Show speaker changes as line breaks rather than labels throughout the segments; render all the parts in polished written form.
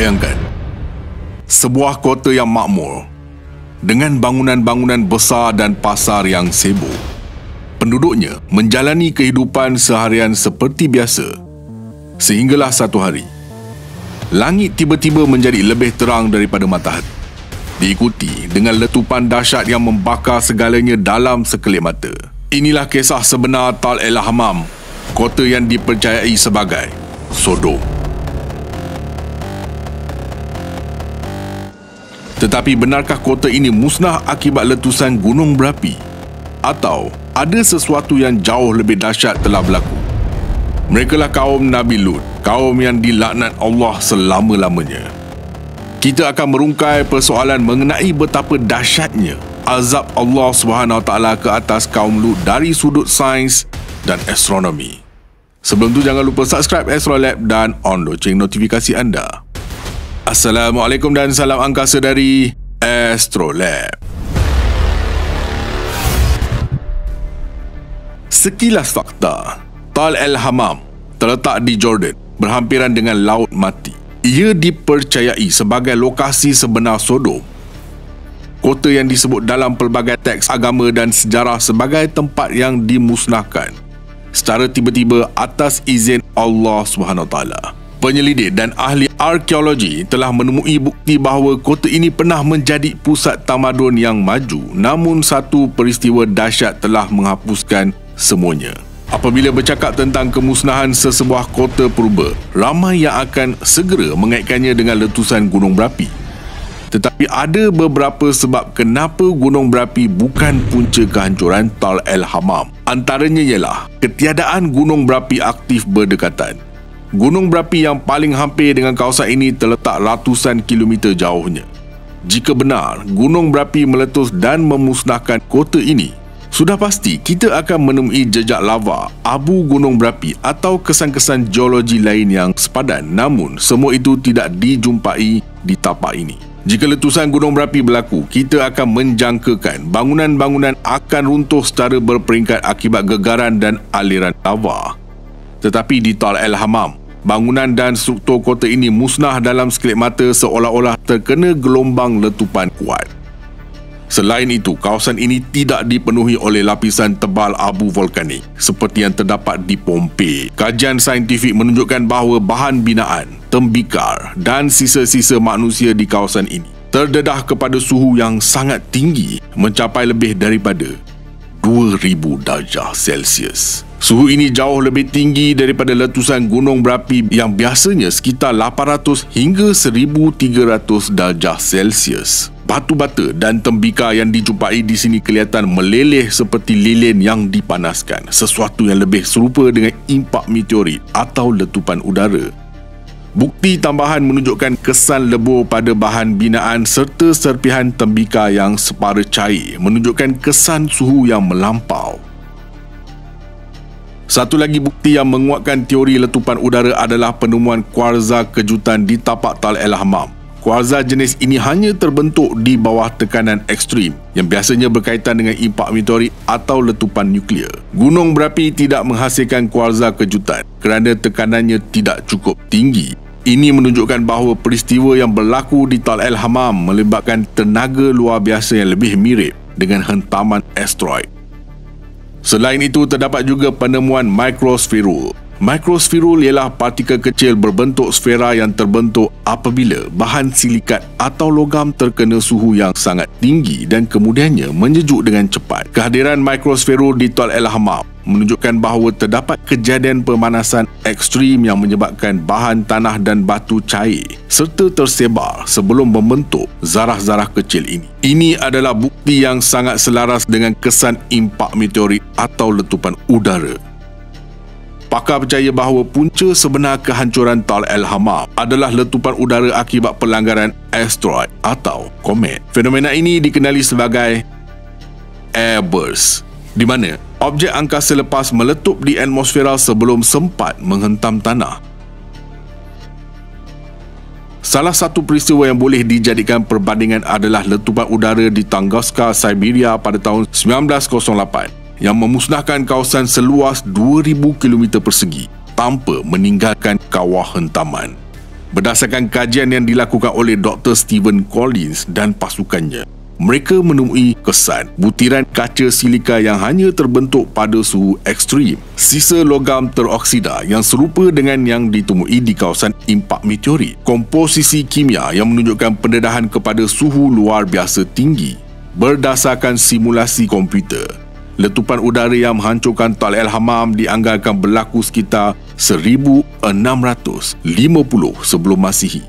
Bayangkan, sebuah kota yang makmur dengan bangunan-bangunan besar dan pasar yang sibuk. Penduduknya menjalani kehidupan seharian seperti biasa. Sehinggalah satu hari, langit tiba-tiba menjadi lebih terang daripada matahari, diikuti dengan letupan dahsyat yang membakar segalanya dalam sekelip mata. Inilah kisah sebenar Tal el-Hammam, kota yang dipercayai sebagai Sodom. Tetapi benarkah kota ini musnah akibat letusan gunung berapi? Atau ada sesuatu yang jauh lebih dahsyat telah berlaku? Merekalah kaum Nabi Lut, kaum yang dilaknat Allah selama-lamanya. Kita akan merungkai persoalan mengenai betapa dahsyatnya azab Allah SWT ke atas kaum Lut dari sudut sains dan astronomi. Sebelum tu jangan lupa subscribe Astrolab dan on loceng notifikasi anda. Assalamualaikum dan salam angkasa dari Astrolab. Sekilas fakta, Tal el-Hammam terletak di Jordan, berhampiran dengan Laut Mati. Ia dipercayai sebagai lokasi sebenar Sodom, kota yang disebut dalam pelbagai teks agama dan sejarah sebagai tempat yang dimusnahkan secara tiba-tiba atas izin Allah SWT. Penyelidik dan ahli arkeologi telah menemui bukti bahawa kota ini pernah menjadi pusat tamadun yang maju, namun satu peristiwa dahsyat telah menghapuskan semuanya. Apabila bercakap tentang kemusnahan sesebuah kota purba, ramai yang akan segera mengaitkannya dengan letusan gunung berapi. Tetapi ada beberapa sebab kenapa gunung berapi bukan punca kehancuran Tal el-Hammam. Antaranya ialah ketiadaan gunung berapi aktif berdekatan. Gunung berapi yang paling hampir dengan kawasan ini terletak ratusan kilometer jauhnya. Jika benar gunung berapi meletus dan memusnahkan kota ini, sudah pasti kita akan menemui jejak lava, abu gunung berapi atau kesan-kesan geologi lain yang sepadan, namun semua itu tidak dijumpai di tapak ini. Jika letusan gunung berapi berlaku, kita akan menjangkakan bangunan-bangunan akan runtuh secara berperingkat akibat gegaran dan aliran lava. Tetapi di Tal el-Hammam, bangunan dan struktur kota ini musnah dalam sekelip mata seolah-olah terkena gelombang letupan kuat. Selain itu, kawasan ini tidak dipenuhi oleh lapisan tebal abu vulkanik seperti yang terdapat di Pompei. Kajian saintifik menunjukkan bahawa bahan binaan, tembikar dan sisa-sisa manusia di kawasan ini terdedah kepada suhu yang sangat tinggi, mencapai lebih daripada 2000 darjah Celsius. Suhu ini jauh lebih tinggi daripada letusan gunung berapi yang biasanya sekitar 800 hingga 1300 darjah Celsius. Batu bata dan tembikar yang dijumpai di sini kelihatan meleleh seperti lilin yang dipanaskan, sesuatu yang lebih serupa dengan impak meteorit atau letupan udara. Bukti tambahan menunjukkan kesan lebur pada bahan binaan serta serpihan tembikar yang separa cair, menunjukkan kesan suhu yang melampau. Satu lagi bukti yang menguatkan teori letupan udara adalah penemuan kuarza kejutan di tapak Tal el-Hammam. Kuarza jenis ini hanya terbentuk di bawah tekanan ekstrim yang biasanya berkaitan dengan impak meteorit atau letupan nuklear. Gunung berapi tidak menghasilkan kuarza kejutan kerana tekanannya tidak cukup tinggi. Ini menunjukkan bahawa peristiwa yang berlaku di Tal el-Hammam melibatkan tenaga luar biasa yang lebih mirip dengan hentaman asteroid. Selain itu, terdapat juga penemuan microspherule. Microspherule ialah partikel kecil berbentuk sfera yang terbentuk apabila bahan silikat atau logam terkena suhu yang sangat tinggi dan kemudiannya menyejuk dengan cepat. Kehadiran microspherule di Tal el-Hammam menunjukkan bahawa terdapat kejadian pemanasan ekstrim yang menyebabkan bahan tanah dan batu cair serta tersebar sebelum membentuk zarah-zarah kecil ini. Ini adalah bukti yang sangat selaras dengan kesan impak meteorit atau letupan udara. Pakar percaya bahawa punca sebenar kehancuran Tal el-Hammam adalah letupan udara akibat pelanggaran asteroid atau komet. Fenomena ini dikenali sebagai airburst, di mana objek angkasa lepas meletup di atmosfera sebelum sempat menghentam tanah. Salah satu peristiwa yang boleh dijadikan perbandingan adalah letupan udara di Tunguska, Siberia pada tahun 1908 yang memusnahkan kawasan seluas 2000 km persegi tanpa meninggalkan kawah hentaman. Berdasarkan kajian yang dilakukan oleh Dr. Stephen Collins dan pasukannya, mereka menemui kesan butiran kaca silika yang hanya terbentuk pada suhu ekstrim, sisa logam teroksida yang serupa dengan yang ditemui di kawasan impak meteorit, komposisi kimia yang menunjukkan pendedahan kepada suhu luar biasa tinggi. Berdasarkan simulasi komputer, letupan udara yang menghancurkan Tal El Hammam dianggarkan berlaku sekitar 1650 sebelum Masihi.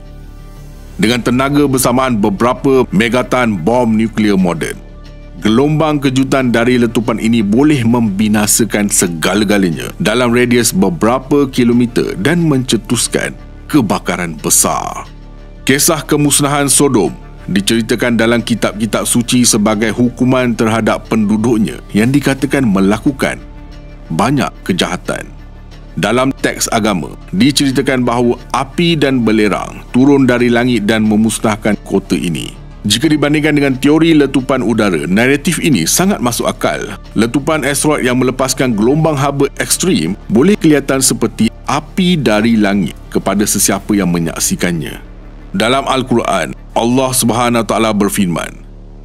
Dengan tenaga bersamaan beberapa megatan bom nuklear moden, gelombang kejutan dari letupan ini boleh membinasakan segala-galanya dalam radius beberapa kilometer dan mencetuskan kebakaran besar. Kisah kemusnahan Sodom diceritakan dalam kitab-kitab suci sebagai hukuman terhadap penduduknya yang dikatakan melakukan banyak kejahatan. Dalam teks agama, diceritakan bahawa api dan belerang turun dari langit dan memusnahkan kota ini. Jika dibandingkan dengan teori letupan udara, naratif ini sangat masuk akal. Letupan asteroid yang melepaskan gelombang haba ekstrim boleh kelihatan seperti api dari langit kepada sesiapa yang menyaksikannya. Dalam Al-Quran, Allah SWT berfirman,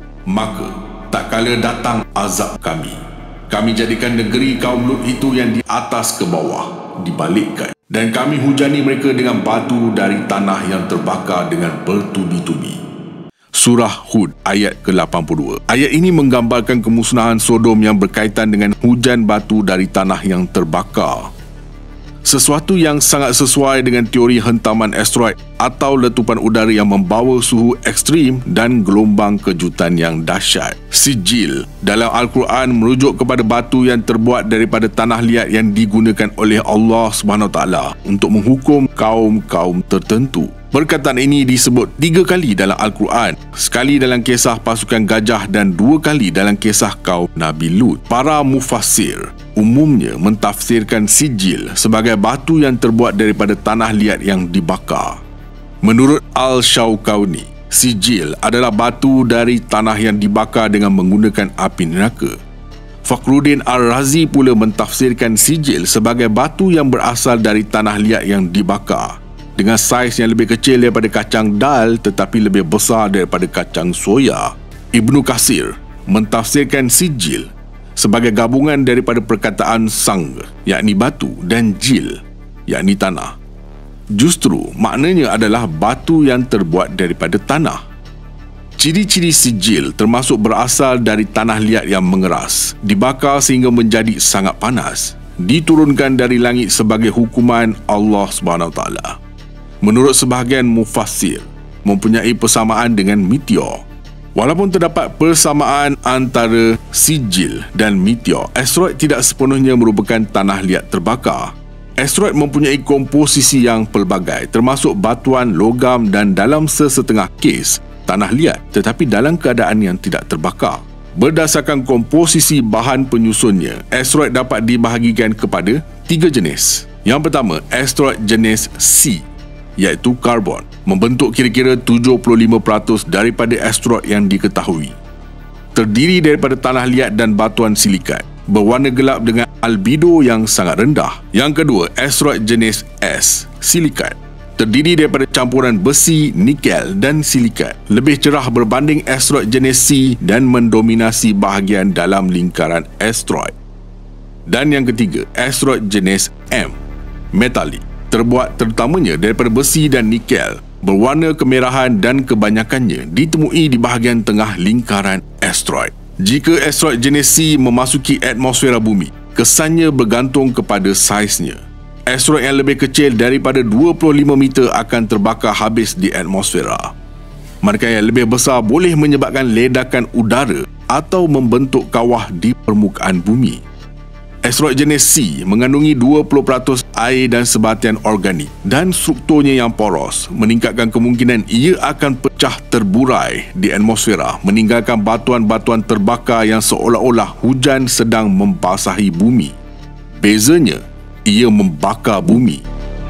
"Maka tak kala datang azab kami jadikan negeri kaum Lut itu yang di atas ke bawah dibalikkan, dan kami hujani mereka dengan batu dari tanah yang terbakar dengan bertubi-tubi." Surah Hud ayat ke-82. Ayat ini menggambarkan kemusnahan Sodom yang berkaitan dengan hujan batu dari tanah yang terbakar. Sesuatu yang sangat sesuai dengan teori hentaman asteroid atau letupan udara yang membawa suhu ekstrim dan gelombang kejutan yang dahsyat. Sijil dalam Al-Quran merujuk kepada batu yang terbuat daripada tanah liat yang digunakan oleh Allah SWT untuk menghukum kaum-kaum tertentu. Perkataan ini disebut 3 kali dalam Al-Quran, sekali dalam kisah pasukan gajah dan 2 kali dalam kisah kaum Nabi Lut. Para mufassir umumnya mentafsirkan sijil sebagai batu yang terbuat daripada tanah liat yang dibakar. Menurut Al-Shawqauni, sijil adalah batu dari tanah yang dibakar dengan menggunakan api neraka. Fakhruddin Ar-Razi pula mentafsirkan sijil sebagai batu yang berasal dari tanah liat yang dibakar, dengan saiz yang lebih kecil daripada kacang dal tetapi lebih besar daripada kacang soya. Ibnu Katsir mentafsirkan sijil sebagai gabungan daripada perkataan sang, yakni batu, dan jil, yakni tanah. Justru maknanya adalah batu yang terbuat daripada tanah. Ciri-ciri sijil termasuk berasal dari tanah liat yang mengeras, dibakar sehingga menjadi sangat panas, diturunkan dari langit sebagai hukuman Allah SWT. Menurut sebahagian mufassir, mempunyai persamaan dengan meteor. Walaupun terdapat persamaan antara sijil dan meteor, asteroid tidak sepenuhnya merupakan tanah liat terbakar. Asteroid mempunyai komposisi yang pelbagai, termasuk batuan, logam dan dalam sesetengah kes, tanah liat tetapi dalam keadaan yang tidak terbakar. Berdasarkan komposisi bahan penyusunnya, asteroid dapat dibahagikan kepada 3 jenis. Yang pertama, asteroid jenis C, iaitu karbon, membentuk kira-kira 75% daripada asteroid yang diketahui. Terdiri daripada tanah liat dan batuan silikat, berwarna gelap dengan albedo yang sangat rendah. Yang kedua, asteroid jenis S, silikat, terdiri daripada campuran besi, nikel dan silikat, lebih cerah berbanding asteroid jenis C dan mendominasi bahagian dalam lingkaran asteroid. Dan yang ketiga, asteroid jenis M, metalik, terbuat terutamanya daripada besi dan nikel, berwarna kemerahan dan kebanyakannya ditemui di bahagian tengah lingkaran asteroid. Jika asteroid jenis C memasuki atmosfera bumi, kesannya bergantung kepada saiznya. Asteroid yang lebih kecil daripada 25 meter akan terbakar habis di atmosfera. Manakala yang lebih besar boleh menyebabkan ledakan udara atau membentuk kawah di permukaan bumi. Asteroid jenis C mengandungi 20% air dan sebatian organik dan strukturnya yang poros, meningkatkan kemungkinan ia akan pecah terburai di atmosfera, meninggalkan batuan-batuan terbakar yang seolah-olah hujan sedang membasahi bumi. Bezanya, ia membakar bumi.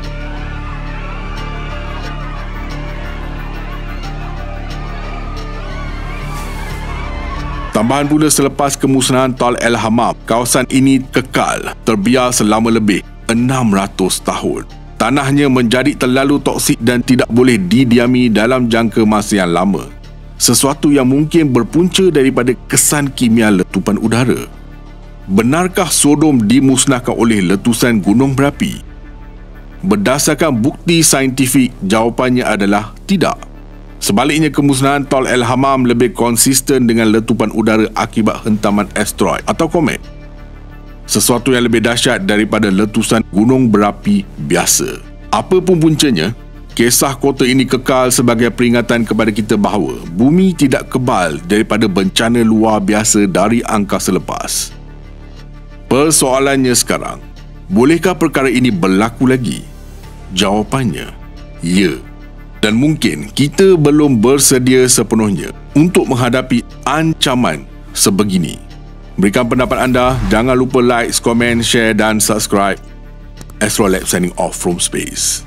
Tambahan pula, selepas kemusnahan Tal El-Hammam, kawasan ini kekal terbiar selama lebih 600 tahun. Tanahnya menjadi terlalu toksik dan tidak boleh didiami dalam jangka masa yang lama. Sesuatu yang mungkin berpunca daripada kesan kimia letupan udara. Benarkah Sodom dimusnahkan oleh letusan gunung berapi? Berdasarkan bukti saintifik, jawapannya adalah tidak. Sebaliknya, kemusnahan Tol El Hammam lebih konsisten dengan letupan udara akibat hentaman asteroid atau komet. Sesuatu yang lebih dahsyat daripada letusan gunung berapi biasa. Apapun puncanya, kisah kota ini kekal sebagai peringatan kepada kita bahawa bumi tidak kebal daripada bencana luar biasa dari angkasa lepas. Persoalannya sekarang, bolehkah perkara ini berlaku lagi? Jawapannya, ya. Dan mungkin kita belum bersedia sepenuhnya untuk menghadapi ancaman sebegini. Berikan pendapat anda, jangan lupa like, komen, share dan subscribe. Astrolab signing off from space.